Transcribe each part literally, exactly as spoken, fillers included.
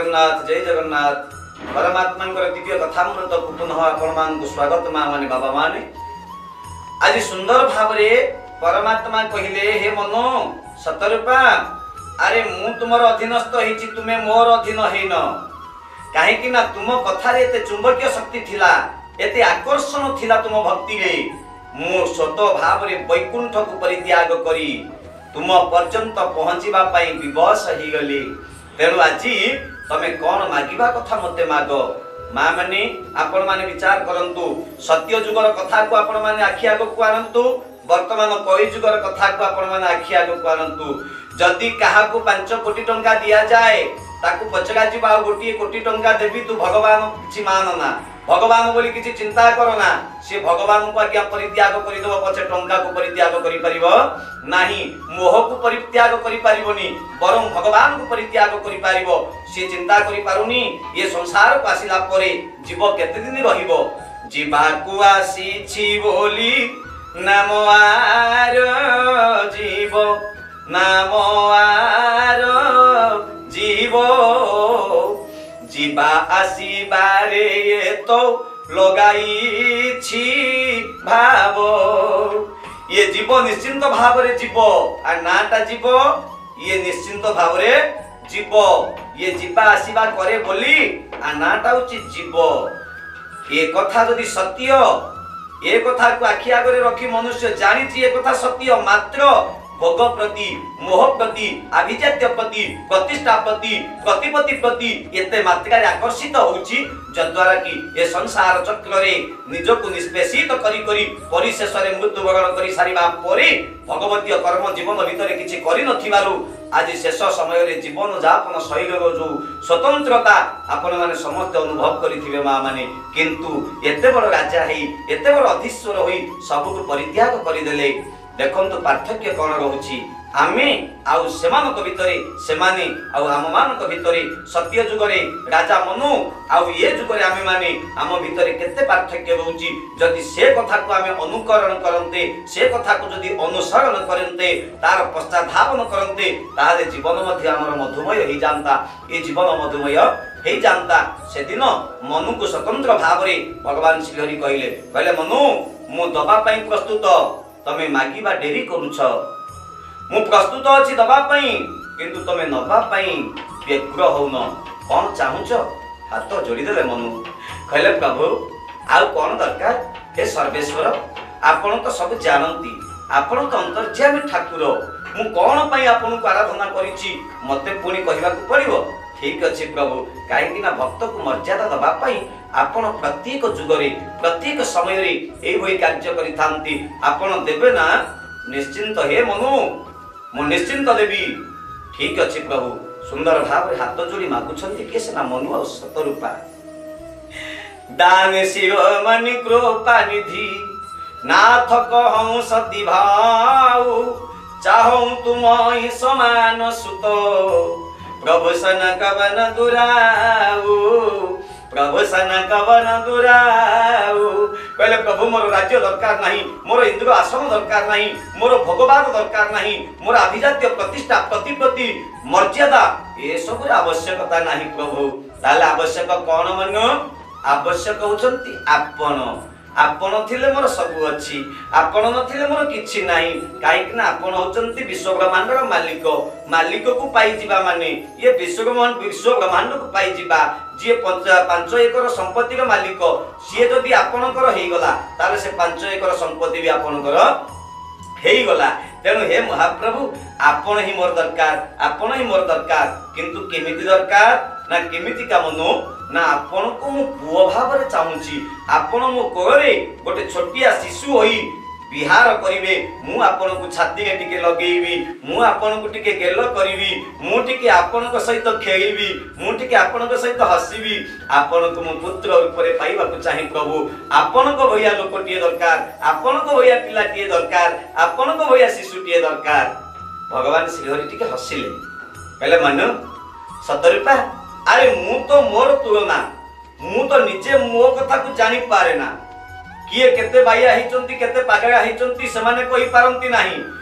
जगन्नाथ जय जगन्नाथ परमात्मा दिव्य कथामृत को पुनः आपण मान स्वागत माँ माने बाबा माने। आज सुंदर भाव परमात्मा कहले हे मनो सतरूपा अरे मु तुमर अधीनस्थ होइछि तुमे मोर अधीन हेन कहीं ना तुम कथार एते चुंबकीय शक्ति थिला एते आकर्षण थिला तुम भक्ति रे मु स्वत भाव रे वैकुंठ को परित्याग करी तुम पर्यंत पहुँचवा विवश हो गली। तेणु आज तमे कौन मागिबा कथा मते माग माँ माने आपण माने विचार करंतु सत्य जुगर कथा को आपण माने आखि आग को आनंतु वर्तमान कई जुगर कथा को आपण माने आखि आग को आनंतु। जदि कहा को पांच कोटी टंका दिया जाए ताकू पचरा जीवा गोटे कोटी टंका देवी तू भगवान किछि मानना भगवान बोली किछि चिंता करना से भगवान को आज्ञा परित्याग कर दो पछे टंका को परित्याग करि परिबो नाही मोह को परित्याग करि परिबोनी बरं भगवान को परित्याग करि परिबो से चिंता करि पारुनी ये संसार को आसिला परे जीव केते दिन रहिबो जीवा को आसी छी बोली नाम आर जीव नाम आर जीव जीवा आसीबारे तो लगाई छी भाव ये जीव निश्चिंत भाव रे जीव आ नाटा जीव ये निश्चिंत भाव रे जीव ये जीवा आसीबा करे बोली आ नाटा होची जीव। ये कथा जदि सत्य ये कथा को आखि आगरे रखी मनुष्य जानी ये कथा सत्य मात्र भोग प्रति मोह प्रति अभिजात्य प्रति प्रतिष्ठा प्रति प्रतिपत्ति प्रति एते मात्रा आकर्षित होउची जद्वारा कि ए संसार चक्र रे निजको निष्पेषित करी करी परिशेष रे मृत्युवरण करी सारिबा परे भगवतीय कर्म जीवन भीतर किछि करि नथिबारु आज शेष समय रे जीवन जापन शैली रो जो स्वतंत्रता आपण माने समस्त अनुभव करिथिबे मां माने किंतु एते बड़ राजा हेई एते बड़ अधीश्वर होई सबको परित्याग करि देले। देखंतु पार्थक्य कौन रहुछि आमे आउ सेमानक भितरे सेमाने आउ आम मानक भितरे सत्य जुगरे राजा मनु आउ ये जुगरे आमे माने आम भितरे केते पार्थक्य रहुछि। जदि से कथा को आमे अनुकरण करन्ते से कथा को जदि अनुसरण करन्ते तार पश्चाधावन करन्ते ताहाले जीवन मध्ये हमर मधुमय हे जानता ए जीवन मधुमय हे जानता। से दिन मनु को स्वतंत्र भाव रे भगवान श्री हरि कहले कहले मनु मु दबा पई प्रस्तुत तमे मागिबा डेरी करूछ मु प्रस्तुत अछि दबा पई किंतु तमे नबा पई व्यग्र होउन कोन चाहुछ हाथ जोड़ी देले मनु कहले प्रभु आउ कोन दरकार हे सर्वेश्वर आपण तो सब जानंती आपण तो अंतर्यामी ठाकुर मु कोन पई आपण को आराधना करिछि मते पुनी कहिबा को पड़िबो। ठीक अछि प्रभु काहेकि ना भक्त को मर्यादा दबा पाई आपण प्रत्येक जुगरे प्रत्येक समय रे एई होई कार्य करि थांती आपण देबे ना निश्चिंत हे मनु मु निश्चिंत देबी। ठीक अछि प्रभु सुंदर भाव रे हाथ जोड़ी मागुछंती के सेना मनु आ सतरूपा दान शिरोमणि कृपा निधि नाथ कहूं सती भाऊ चाहूं तुमहि समान सुत प्रभु सन कवन दुराऊ प्रभु सन कवन दुराऊ कहले प्रभु मोर राज्य दरकार नहीं मोर इंद्र आसन दरकार नहीं मोर भगवान दरकार नहीं मोर अभिजात्य प्रतिष्ठा प्रतिपत्ति मर्यादा ये सब आवश्यकता नहीं प्रभु ताले आवश्यक कौन मन आवश्यक होचंती आपण आपण थिले मोर सब अछि आपण नथिले मोर किछि नाही काहेकि ना आपण होचंती विश्व ब्रह्मांडर मालिक मालिक को पाई जिबा माने ये विश्व ब्रह्मांड विश्व ब्रह्मांड को पाई जिबा जे पांच एकर संपत्ति रो मालिक सी जदि आपणकर हेई गला ताले से पांच एकर संपत्ति भी आपणकर हेई गला। तेणु हे महाप्रभु आपण ही मोर दरकार आपण ही मोर दरकार किंतु केमिति दरकार ना केमिति का मनो ना आपण को मु पुओ भाव रे चाहूची आपण मो कोरे गोटे छोटिया शिशु होई विहार करिवे मु आपण को छाती के टिके लगेइबी मु आपण को टिके गेलो करिवि मु टिके आपण को सहित खेलिबी मु टिके आपण को सहित हसीबी आपण को मु पुत्र रूप रे पाइबा को चाहि प्रभु आपण को भैया लोकटिए दरकार आपण को भैया पिलाटिए दरकार आपण को भैया शिशुटिए दरकार। भगवान श्री हरि टिके हसिले कहले मानो सतरूपा अरे मु तो मोर तुलना मु तो निजे मो कथा को जानि पारे ना किए केते बाया हिचंती केते पागळा हिचंती समाने कहि पारंती नाही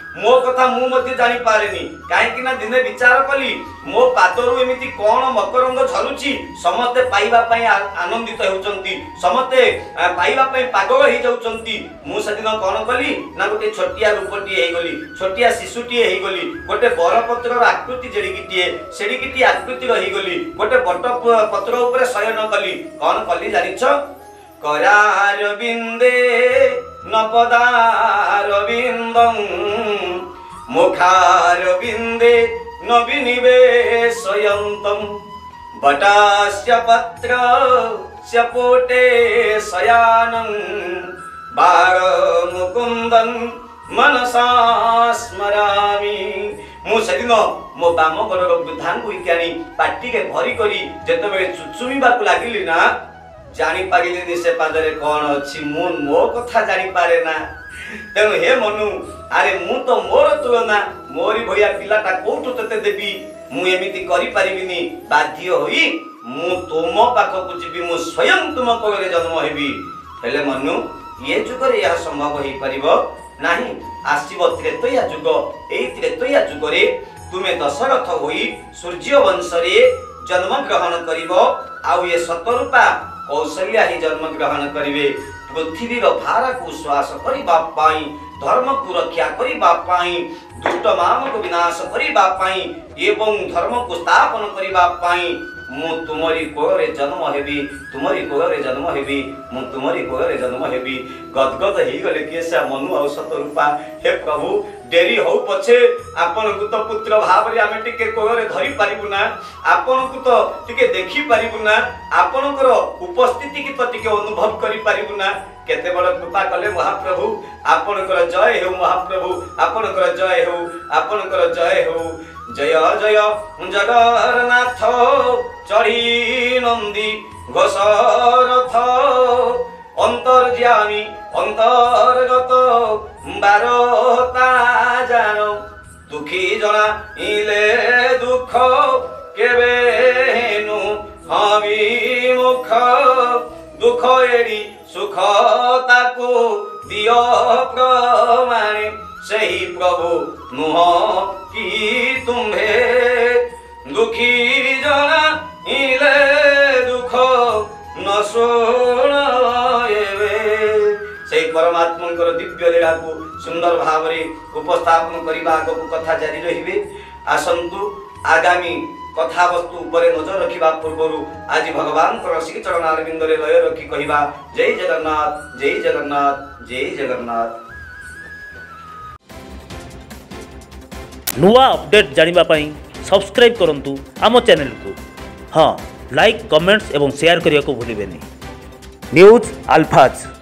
मो कथा मु मध्य जानी पारेनी काहेकि ना दिने विचार कली मो पादरु एमिति कोन मकरंग झरुची समते पाइबा पई आनंदित हेउचंती समते पाइबा पई पागल हे जाउचंती मु सदिन कोन कली ना गोटे छोटिया रूपटी हे गली छोटिया शिशुटी हे गली गोटे बरपत्रर आकृति जेडिकिटिए सेडिकिटी आकृति रही गली गोटे बट पत्र ऊपर शयन कली कोन कली जानिछ करार बिंदे नपदार बिंदं मुखार बिंदे नविनिवेशयन्तम् बटास्य पत्र स्यपोटे शयानं बाळ मुकुन्दं मनसा स्मरामि मु सदिन मो बाम गरर वृद्धान को इकानी पाटी के भरी करी जेतबे चुचुमिबा को लागिली ना जानी पारिले से पादरे कौन अच्छी मु मो कथा जानी पारे ना तेणु हे मनु अरे मु तो मोर तुलना मोरी भैया पिलाटा कोठु तते देबी मु एमिति करि पारिबिनी बाध्य होई मु तुम पाखकु जिबी मु स्वयं तुम कोरे जन्म हेबी हेले मनु ये जुगरे यह संभव होई परिबो नाही आसीबो त्रेतया जुग एई त्रेतया जुगरे तुमे दशरथ होई सूर्य वंश रे जन्म ग्रहण करिवो आउ ये सतरूपा कौशल्या ही जन्म ग्रहण करिवे पृथ्वी रो भार को श्वास करिबा पाई धर्म को रक्षा करिबा पाई दुष्ट मान को विनाश करिबा पाई एवं धर्म को स्थापन करिबा पाई मु तुमरी कोरे जन्म हेबी तुमरी कोरे जन्म हेबी मु तुमरी कोरे जन्म हेबी गदगद ही गले केसा मनु औ सतरूपा हे प्रभु डेरी हो पछे आपन को तो पुत्र भाव रे आमे टिके कोरे धरि पारिबु ना आपन को तो टिके देखि पारिबु ना आपन को उपस्थिति की तो टिके अनुभव करि पारिबु ना केते बड़ कृपा कले महाप्रभु आपन को जय हो महाप्रभु आपन को जय हो आपन को जय हो जय जय जगन्नाथ चढ़ी नंदी घोषरथ अंतर्यामी अंतर्गत बारता जान दुखी जना इले दुख केबे हेनु हविमुख दुख एड़ी सुख ताकू दियो प्रमाणे सही प्रभु नुह की तुम्हे दुखी जना इले दुख न शुणवे से परमात्मा दिव्य लीला को सुंदर भाव रे उपस्थापन करने आग को कथा जारी रहिबे आसंतु आगामी कथा वस्तु उपरे नजर रखिबा पूर्व आज भगवान श्री चरण अरविंद रे लय रखी कहिबा जय जगन्नाथ जय जगन्नाथ जय जगन्नाथ। नुआ अपडेट जानिबा पई सब्सक्राइब करंतु आम चैनल को हाँ लाइक कमेंट्स एवं शेयर करिया को भूलिबेनी। न्यूज अल्फाज।